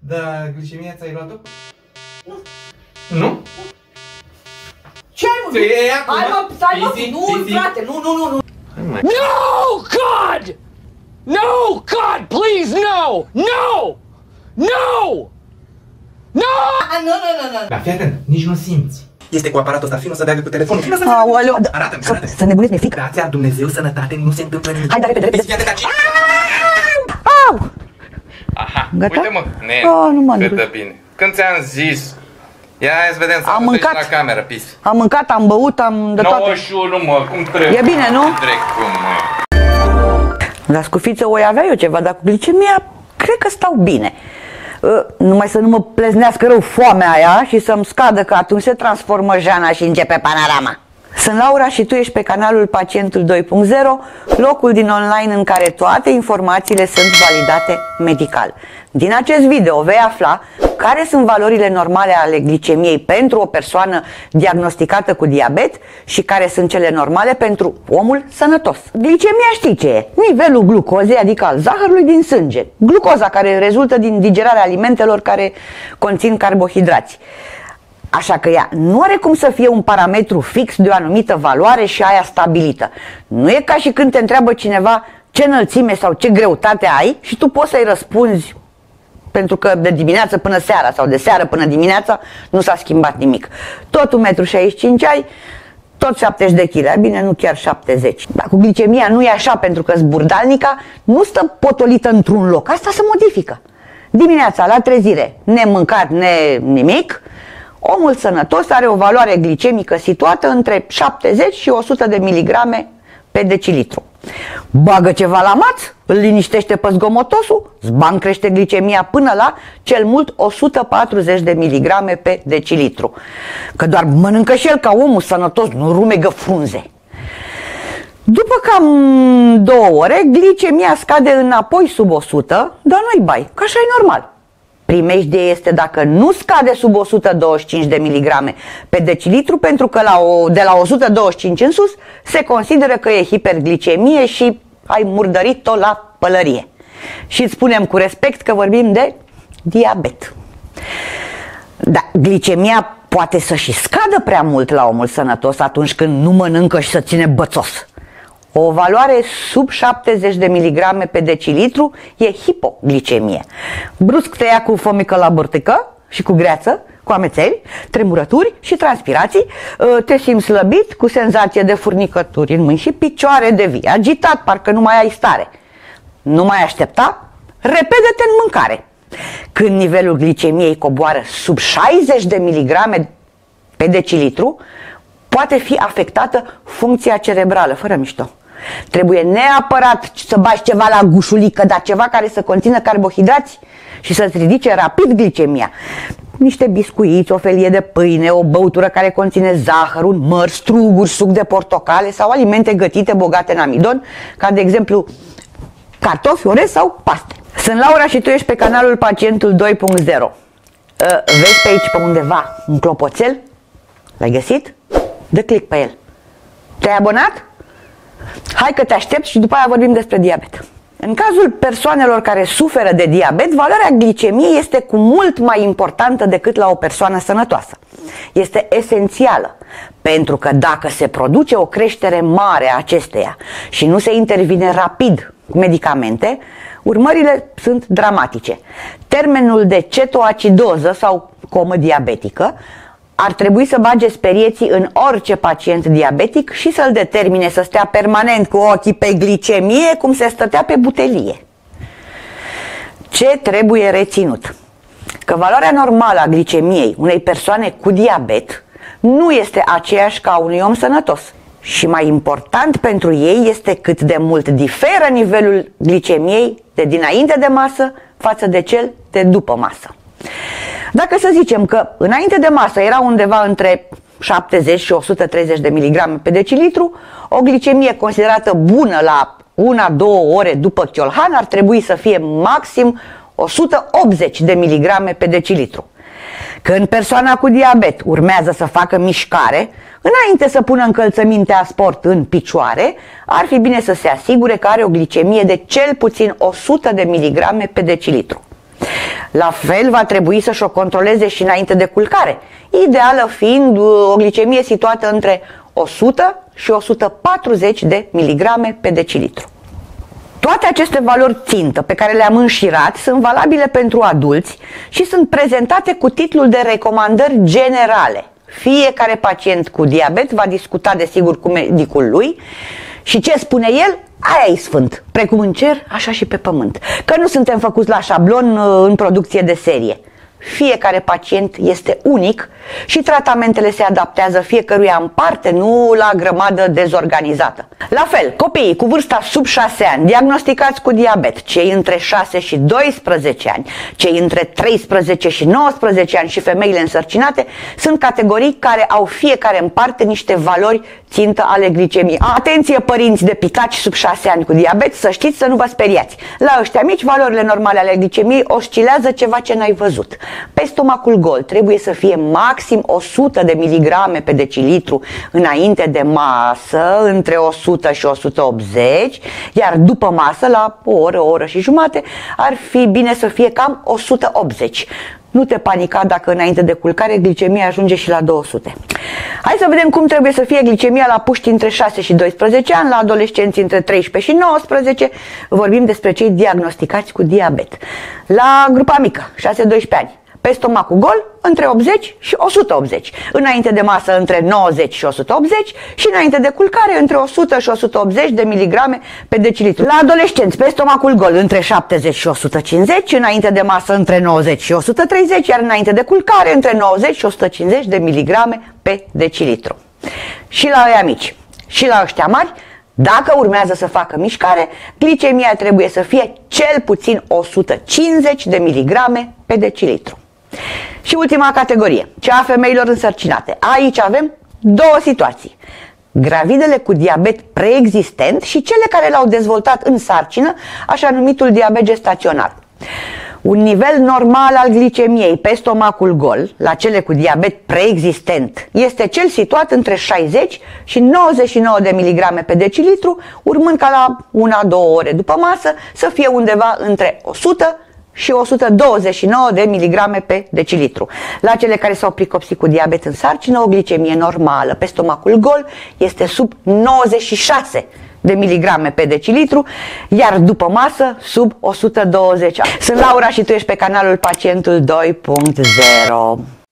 Dar glicemia ți-ai luat-o? Nu. Nu? Ce ai mă? Hai mă, stai mă, nu, frate, nu. No, God! No, God, please, no! No! No! No! Nu. Dar fii atent, nici nu simți. Este cu aparatul ăsta, fino să dea cu telefonul. Aoleu, Arată-mi, arată-mi. să nebunești, mi-e frică. Grația, Dumnezeu, sănătate, nu se întâmplă nimic. Hai, dar repede. Au! Aha, Gata? uite mă, Nu mă cât îndrăg. de bine. Când ți-am zis, ia hai să vedem, să Am mâncat. la cameră, pis. Am mâncat, am băut, am de toate. 91, mă, cum trebuie? E bine, nu? Trec cum, mă. La scufiță o avea eu ceva, dar cu glicemia cred că stau bine. Numai să nu mă pleznească rău foamea aia și să-mi scadă, că atunci se transformă Jana și începe panorama. Sunt Laura și tu ești pe canalul Pacientul 2.0, locul din online în care toate informațiile sunt validate medical. Din acest video vei afla care sunt valorile normale ale glicemiei pentru o persoană diagnosticată cu diabet și care sunt cele normale pentru omul sănătos. Glicemia știi ce e? Nivelul glucozei, adică al zahărului din sânge. Glucoza care rezultă din digerarea alimentelor care conțin carbohidrați. Așa că ea nu are cum să fie un parametru fix de o anumită valoare și aia stabilită. Nu e ca și când te întreabă cineva ce înălțime sau ce greutate ai și tu poți să-i răspunzi pentru că de dimineață până seara sau de seară până dimineața nu s-a schimbat nimic. Tot 1,65 m ai, tot 70 de kg, bine, nu chiar 70. Dar cu glicemia nu e așa, pentru că zburdalnica nu stă potolită într-un loc, asta se modifică. Dimineața la trezire, nemâncat, nimic, omul sănătos are o valoare glicemică situată între 70 și 100 de miligrame pe decilitru. Bagă ceva la maț, îl liniștește pe zgomotosul, zbang, crește glicemia până la cel mult 140 de miligrame pe decilitru. Că doar mănâncă și el ca omul sănătos, nu rumegă frunze. După cam 2 ore, glicemia scade înapoi sub 100, dar nu-i bai, că așa e normal. Primejdie este dacă nu scade sub 125 de miligrame pe decilitru, pentru că de la 125 în sus se consideră că e hiperglicemie și ai murdărit-o la pălărie. Și îți spunem cu respect că vorbim de diabet. Da, glicemia poate să și scadă prea mult la omul sănătos atunci când nu mănâncă și să ține bățos. O valoare sub 70 de miligrame pe decilitru e hipoglicemie. Brusc te ia cu fomică la burtică și cu greață, cu amețeli, tremurături și transpirații, te simți slăbit, cu senzație de furnicături în mâini și picioare, devii agitat, parcă nu mai ai stare. Nu mai aștepta? Repede-te în mâncare. Când nivelul glicemiei coboară sub 60 de miligrame pe decilitru, poate fi afectată funcția cerebrală, fără mișto. Trebuie neapărat să bagi ceva la gușulică, dar ceva care să conțină carbohidrați și să-ți ridice rapid glicemia. Niște biscuiți, o felie de pâine, o băutură care conține zahăr, un măr, struguri, suc de portocale sau alimente gătite bogate în amidon, ca de exemplu cartofi, orez sau paste. Sunt Laura și tu ești pe canalul Pacientul 2.0. Vezi pe aici pe undeva un clopoțel? L-ai găsit? Dă click pe el. Te-ai abonat? Hai că te aștept și după aia vorbim despre diabet. În cazul persoanelor care suferă de diabet, valoarea glicemiei este cu mult mai importantă decât la o persoană sănătoasă. Este esențială, pentru că dacă se produce o creștere mare a acesteia și nu se intervine rapid cu medicamente, urmările sunt dramatice. Termenul de cetoacidoză sau comă diabetică ar trebui să bage sperieții în orice pacient diabetic și să-l determine să stea permanent cu ochii pe glicemie, cum se stătea pe butelie. Ce trebuie reținut? Că valoarea normală a glicemiei unei persoane cu diabet nu este aceeași ca a unui om sănătos. Și mai important pentru ei este cât de mult diferă nivelul glicemiei de dinainte de masă față de cel de după masă. Dacă să zicem că înainte de masă era undeva între 70 și 130 de miligrame pe decilitru, o glicemie considerată bună la 1-2 ore după chiolhan ar trebui să fie maxim 180 de miligrame pe decilitru. Când persoana cu diabet urmează să facă mișcare, înainte să pună încălțămintea sport în picioare, ar fi bine să se asigure că are o glicemie de cel puțin 100 de miligrame pe decilitru. La fel va trebui să-și o controleze și înainte de culcare, ideală fiind o glicemie situată între 100 și 140 de miligrame pe decilitru. Toate aceste valori țintă pe care le-am înșirat sunt valabile pentru adulți și sunt prezentate cu titlul de recomandări generale. Fiecare pacient cu diabet va discuta desigur cu medicul lui și ce spune el, aia e sfânt, precum în cer, așa și pe pământ. Că nu suntem făcuți la șablon în producție de serie. Fiecare pacient este unic și tratamentele se adaptează fiecăruia în parte, nu la grămadă dezorganizată. La fel, copiii cu vârsta sub 6 ani, diagnosticați cu diabet, cei între 6 și 12 ani, cei între 13 și 19 ani și femeile însărcinate, sunt categorii care au fiecare în parte niște valori țintă ale glicemiei. Atenție părinți de picaci sub 6 ani cu diabet, să știți să nu vă speriați. La ăștia mici, valorile normale ale glicemiei oscilează ceva ce n-ai văzut. Pe stomacul gol trebuie să fie maxim 100 de miligrame pe decilitru înainte de masă, între 100 și 180, iar după masă, la o oră și jumate, ar fi bine să fie cam 180. Nu te panica dacă înainte de culcare glicemia ajunge și la 200. Hai să vedem cum trebuie să fie glicemia la puști între 6 și 12 ani, la adolescenți între 13 și 19, vorbim despre cei diagnosticați cu diabet. La grupa mică, 6-12 ani, pe stomacul gol, între 80 și 180. Înainte de masă, între 90 și 180 și înainte de culcare, între 100 și 180 de miligrame pe decilitru. La adolescenți, pe stomacul gol, între 70 și 150, înainte de masă, între 90 și 130, iar înainte de culcare, între 90 și 150 de miligrame pe decilitru. Și la ăia mici și la ăștia mari, dacă urmează să facă mișcare, glicemia trebuie să fie cel puțin 150 de miligrame pe decilitru. Și ultima categorie, cea a femeilor însărcinate. Aici avem două situații. Gravidele cu diabet preexistent și cele care l-au dezvoltat în sarcină, așa numitul diabet gestațional. Un nivel normal al glicemiei pe stomacul gol, la cele cu diabet preexistent, este cel situat între 60 și 99 de miligrame pe decilitru, urmând ca la 1-2 ore după masă să fie undeva între 100 și 129 de miligrame pe decilitru. La cele care s-au pricopsit cu diabet în sarcină, o glicemie normală pe stomacul gol este sub 96 de miligrame pe decilitru, iar după masă sub 120. Sunt Laura și tu ești pe canalul Pacientul 2.0.